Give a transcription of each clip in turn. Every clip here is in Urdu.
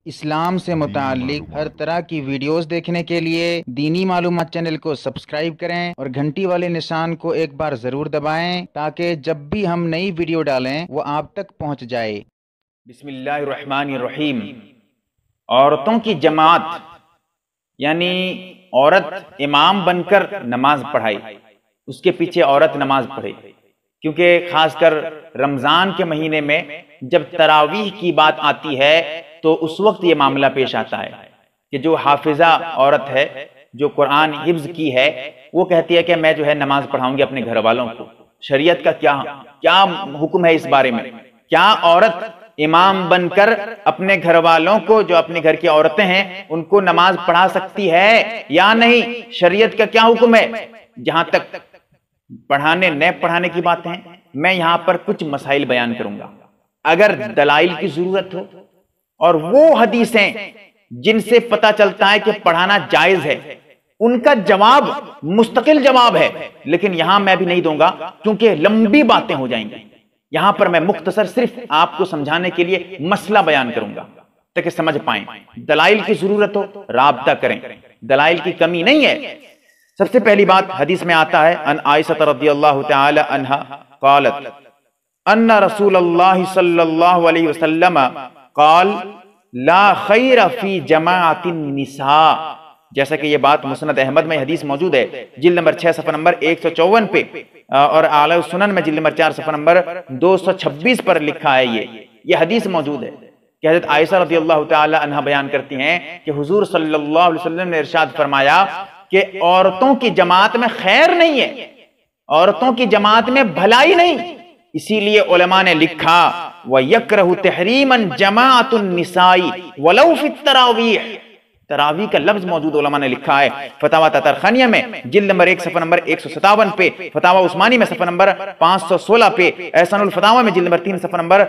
اسلام سے متعلق ہر طرح کی ویڈیوز دیکھنے کے لیے دینی معلومات چینل کو سبسکرائب کریں اور گھنٹی والے نشان کو ایک بار ضرور دبائیں تاکہ جب بھی ہم نئی ویڈیو ڈالیں وہ آپ تک پہنچ جائے۔ بسم اللہ الرحمن الرحیم۔ عورتوں کی جماعت یعنی عورت امام بن کر نماز پڑھائی، اس کے پیچھے عورت نماز پڑھے، کیونکہ خاص کر رمضان کے مہینے میں جب تراویح کی بات آتی ہے تو اس وقت یہ معاملہ پیش آتا ہے کہ جو حافظہ عورت ہے، جو قرآن حفظ کی ہے، وہ کہتی ہے کہ میں جو ہے نماز پڑھاؤں گی اپنے گھر والوں کو۔ شریعت کا کیا حکم ہے اس بارے میں؟ کیا عورت امام بن کر اپنے گھر والوں کو، جو اپنے گھر کی عورتیں ہیں، ان کو نماز پڑھا سکتی ہے یا نہیں؟ شریعت کا کیا حکم ہے؟ جہاں تک پڑھانے نہ پڑھانے کی بات ہے، میں یہاں پر کچھ مسائل بیان کروں گا۔ اگر دلائل کی ضرورت ہو اور وہ حدیثیں جن سے پتہ چلتا ہے کہ پڑھانا جائز ہے، ان کا جواب مستقل جواب ہے، لیکن یہاں میں بھی نہیں دوں گا کیونکہ لمبی باتیں ہو جائیں گی۔ یہاں پر میں مختصر صرف آپ کو سمجھانے کے لیے مسئلہ بیان کروں گا تاکہ سمجھ پائیں۔ دلائل کی ضرورت ہو رابطہ کریں، دلائل کی کمی نہیں ہے۔ سب سے پہلی بات حدیث میں آتا ہے، ان عائشہ رضی اللہ تعالی عنہا قالت ان رسول اللہ صلی اللہ علیہ وسلم قال لا خیر فی جماعت النساء، جیسا کہ یہ بات مسند احمد میں حدیث موجود ہے، جلد نمبر 6 صفحہ نمبر 154 پہ، اور اعلی السنن میں جلد نمبر 4 صفحہ نمبر 226 پر لکھا ہے۔ یہ حدیث موجود ہے کہ حضرت عائشہ رضی اللہ تعالی عنہ بیان کرتی ہیں کہ حضور صلی اللہ علیہ وسلم نے ارشاد فرمایا کہ عورتوں کی جماعت میں خیر نہیں ہے، عورتوں کی جماعت میں بھلائی نہیں۔ اسی لیے علماء نے لکھا وَيَكْرَهُ تَحْرِيمًا جَمَاعَةُ النِّسَاءِ وَلَوْ فِي التَّرَاوِيحِ، تراویح کا لفظ موجود علماء نے لکھا ہے فتاوی تطرخانیہ میں جلد نمبر 1 صفحہ نمبر 157 پہ، فتاوی عثمانی میں صفحہ نمبر 516 پہ، احسان الفتاوی میں جلد نمبر 3 صفحہ نمبر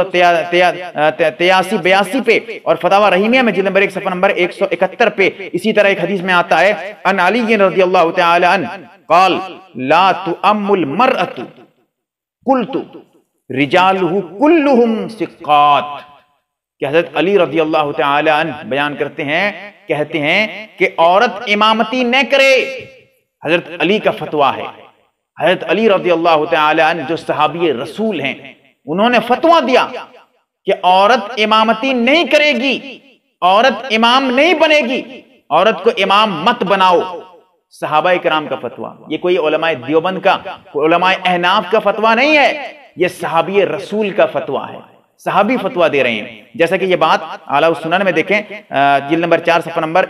283-82 پہ، اور فتاوی رحیمیہ میں جلد نمبر 1 صفحہ نمبر 171 پہ۔ اسی طرح ایک حدیث میں آتا ہے ان علی رضی اللہ تعالی عنہ قال لا تؤم المرأة قلت رجالہ کلہم ثقات، کہ حضرت علی رضی اللہ تعالی عنہ بیان کرتے ہیں، کہتے ہیں کہ عورت امامتی نہ کرے۔ حضرت علی کا فتویٰ ہے، حضرت علی رضی اللہ تعالی عنہ جو صحابی رسول ہیں، انہوں نے فتویٰ دیا کہ عورت امامتی نہیں کرے گی، عورت امام نہیں بنے گی، عورت کو امام مت بناؤ۔ صحابہ کرام کا فتویٰ، یہ کوئی علماء دیوبند کا، علماء احناف کا فتویٰ نہیں ہے، یہ صحابی رسول کا فتویٰ ہے، صحابی فتویٰ دے رہے ہیں۔ جیسا کہ یہ بات اعلیٰ السنن میں دیکھیں، جلد نمبر 4 صفحہ نمبر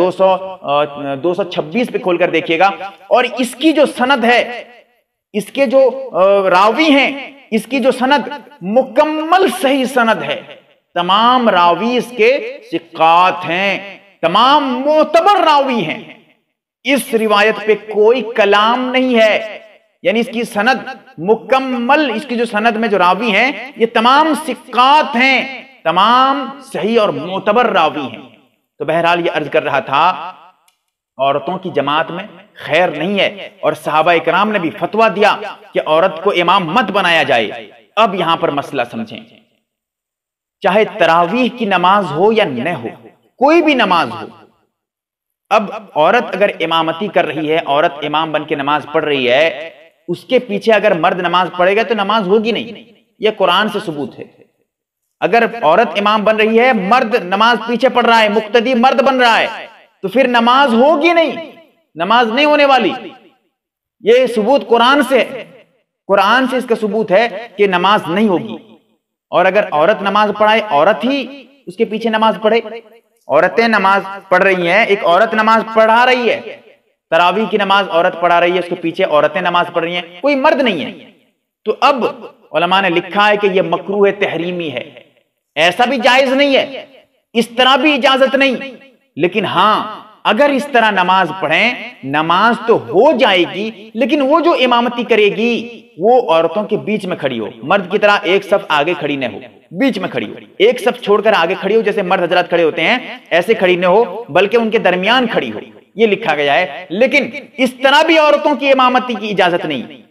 226 پہ کھول کر دیکھیے گا، اور اس کی جو سند ہے، اس کے جو راوی ہیں، اس کی جو سند مکمل صحیح سند ہے، تمام راوی اس کے ثقات ہیں، تمام معتبر راوی ہیں، اس روایت پہ کوئی کلام نہیں ہے، یعنی اس کی سند مکمل، اس کی جو سند میں جو راوی ہیں یہ تمام ثقات ہیں، تمام صحیح اور معتبر راوی ہیں۔ تو بہرحال یہ عرض کر رہا تھا عورتوں کی جماعت میں خیر نہیں ہے، اور صحابہ کرام نے بھی فتویٰ دیا کہ عورت کو امام مت بنایا جائے۔ اب یہاں پر مسئلہ سمجھیں، چاہے تراویح کی نماز ہو یا نہ ہو، کوئی بھی نماز ہو، اب عورت اگر امامتی کر رہی ہے، عورت امام بن کے نماز پڑھ رہی ہے، اس کے پیچھے اگر مرد نماز پڑھے گا تو نماز ہوگی نہیں، یہ قرآن سے ثبوت ہے۔ اگر عورت امام بن رہی ہے، مرد نماز پیچھے پڑھ رہا ہے، مقتدی مرد بن رہا ہے، تو پھر نماز ہوگی نہیں، نماز نہیں ہونے والی، یہ ثبوت قرآن سے ہے، قرآن سے اس کا ثبوت ہے کہ نماز نہیں ہوگی۔ اور اگر عورت نماز پڑھائے، عورت ہی اس کے پیچھے نماز پڑھے، عورتیں نماز پڑھ رہی ہیں، ایک عورت نماز پڑھا رہی ہے، تراویح کی نماز عورت پڑھا رہی ہے، اس کے پیچھے عورتیں نماز پڑھ رہی ہیں، کوئی مرد نہیں ہے، تو اب علماء نے لکھا ہے کہ یہ مکروہ تحریمی ہے، ایسا بھی جائز نہیں ہے، اس طرح بھی اجازت نہیں، لیکن ہاں اگر اس طرح نماز پڑھیں، نماز تو ہو جائے گی، لیکن وہ جو امامتی کرے گی وہ عورتوں کے بیچ میں کھڑی ہو، مرد کی طرح ایک صف آگے کھڑی نہ ہو، بیچ میں کھڑی ہو، ایک صف چھوڑ کر آگے کھڑی ہو جیسے مرد حضرات کھڑے ہوتے ہیں، ایسے کھڑی نہ ہو، بلکہ ان کے درمیان کھڑی ہو، یہ لکھا گیا ہے۔ لیکن اس طرح بھی عورتوں کی امامتی کی اجازت نہیں،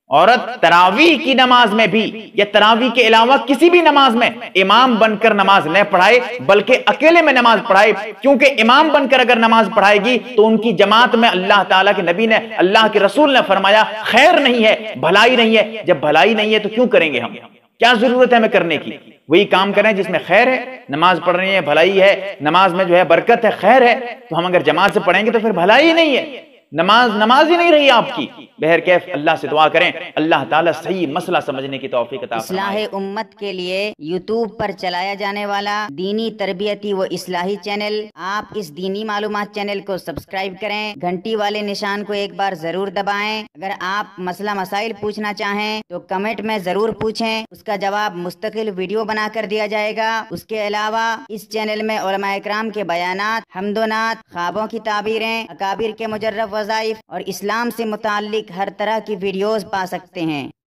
عورت تراویح کی نماز میں بھی یا تراویح کے علاوہ کسی بھی نماز میں امام بن کر نماز نہ پڑھائے بلکہ اکیلے میں نماز پڑھائے، کیونکہ امام بن کر اگر نماز پڑھائے گی تو ان کی جماعت میں اللہ تعالیٰ کے نبی نے، اللہ کے رسول نے فرمایا خیر نہیں ہے، بھلائی نہیں ہے۔ جب بھلائی نہیں ہے تو کیوں کریں گے ہم؟ کیا ضرورت ہے ہمیں کرنے کی؟ وہی کام کریں جس میں خیر ہے، نماز پڑھ رہی ہے بھلائی ہے، نماز میں جو ہے برکت ہے، خیر ہے، تو ہم اگر جماعت سے پڑھیں گے تو پھر بھلائی نہیں ہے، نماز ہی نہیں رہی آپ کی۔ بہرکیف اللہ سے دعا کریں اللہ تعالیٰ صحیح مسئلہ سمجھنے کی توفیق عطا فرمائے۔ اصلاح امت کے لیے یوٹیوب پر چلایا جانے والا دینی تربیتی و اصلاحی چینل، آپ اس دینی معلومات چینل کو سبسکرائب کریں، گھنٹی والے نشان کو ایک بار ضرور دبائیں۔ اگر آپ مسئلہ مسائل پوچھنا چاہیں تو کمنٹ میں ضرور پوچھیں، اس کا جواب مستقل ویڈیو بنا کر دیا جائے گا۔ اس کے علاوہ اس چینل میں علماء اکرام کے بیانات، حمد و نعت، خوابوں کی تعبیریں، اکابر کے مجرب وظائف اور اسلام سے متعلق ہر طرح کی ویڈیوز پا سکتے ہیں۔